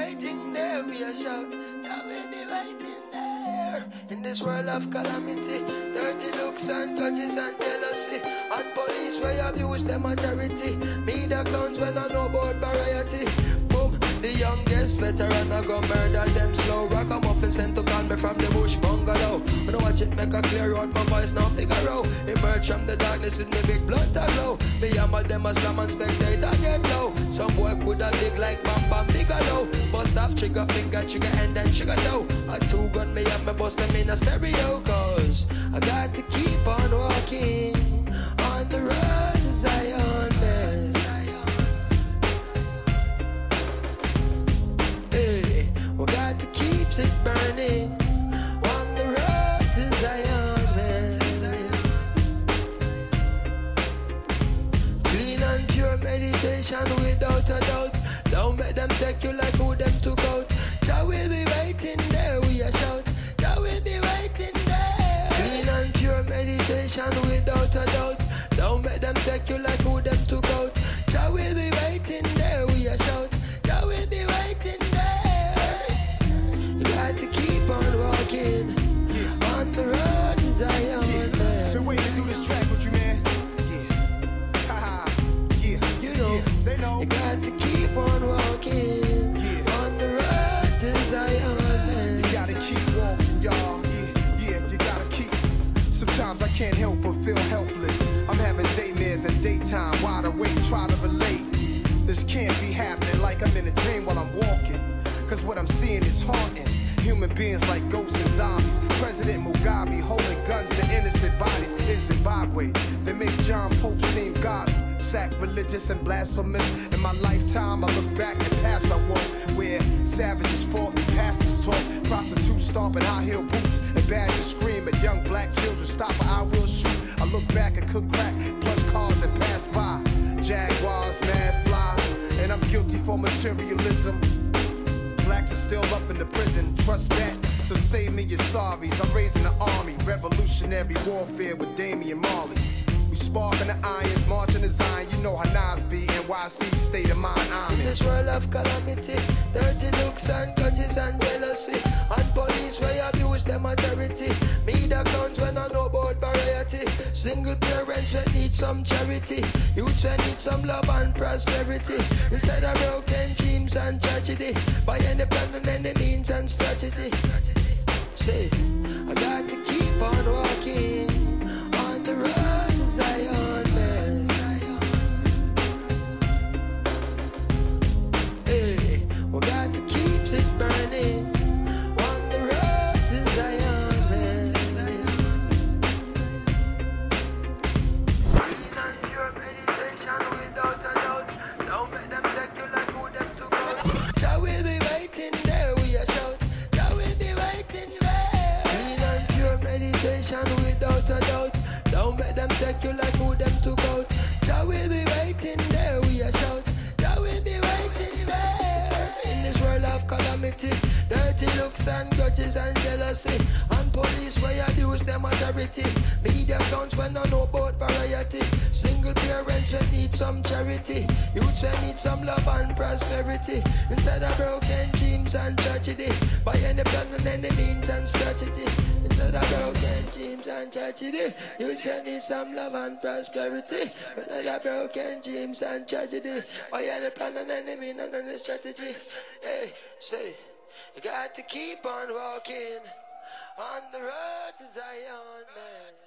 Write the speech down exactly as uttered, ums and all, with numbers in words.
waiting there. We a shout, Jah will be waiting there. In this world of calamity, dirty looks and grudges and jealousy, and police where abuse them authority. Me the clowns when I know about variety. Boom, the youngest veteran I go murder them slow. Rock a muffin sent to call me from the bush bungalow. When I watch it make a clear out, my voice now figure out. Emerge from the darkness with me big blunt a glow. Me hammer them a slam and spectator get low. Some boy coulda big like Bam Bam Bigelow. Bust off trigger finger, trigger and then trigger toe. A two gun me up, me bust them in a stereo. Cause I got to keep on walking on the road to Zion. Hey, we got to keep it burning on the road to Zion, man. Clean and pure meditation without a doubt. Don't make them take you like who them took out. Jah will be waiting there, we a shout. Jah will be waiting there. Clean and pure meditation without a doubt. Don't make them take you like who them took out. Jah will be waiting there, we a shout. Jah will be waiting there. You got to keep on walking, yeah, on the road to Zion, yeah, man. Been waiting to do this track with you, man. Yeah, haha, yeah, you know, yeah, they know. You got to keep on walking, yeah, on the road to Zion, man. You gotta keep walking, y'all. Yeah, yeah, you gotta keep. Sometimes I can't help but feel helpless. I'm having daymares and daytime, wide awake, try to relate. This can't be happening like I'm in a dream while I'm walking. Cause what I'm seeing is haunting. Human beings like ghosts and zombies. President Mugabe holding guns to innocent bodies in Zimbabwe. They make John Pope seem godly, sacrilegious and blasphemous. In my lifetime I look back at paths I walk, where savages fought and pastors talk. Prostitutes stomping high heel boots and badgers scream at young black children. Stop or I will shoot. I look back and cook crack, plus cars that pass by. Jaguars, mad fly, and I'm guilty for materialism. Blacks are still up in the prison, trust that. So save me your sorries. I'm raising the army, revolutionary warfare with Damian Marley. We sparking the irons, marching the Zion. You know how Nas be, N Y C state of mind I'm in. In this world of calamity, dirty looks and grudges and jealousy, and police where abuse them authority. Me the clowns when I know about variety. Single parents when need some charity. Youths when need some love and prosperity. Instead of broken dreams and tragedy, by any plan and any means and strategy. Say, I got to keep on walking on the road to Zion, man. Hey, we got to keep it burning on the road to Zion, man. Clean and pure meditation without a doubt. Don't make them take you like who them took out. Jah will be waiting there, we a shout. Jah will be waiting there. Clean and pure meditation without a doubt. Don't make them take you like who them took out. Jah will be waiting there, we a shout. Jah will be waiting there. In this world of calamity, dirty looks and grudges and jealousy, and police where abuse them authority. Media accounts when I know about variety. Single parents when need some charity. Youths when need some love and prosperity. Instead of broken dreams and tragedy, by any plan and any means and strategy. Instead of broken dreams and tragedy, youths when need some love and prosperity. Instead of broken dreams and tragedy, by any plan and any means and any strategy. Hey, say, you got to keep on walking on the road to Zion, man.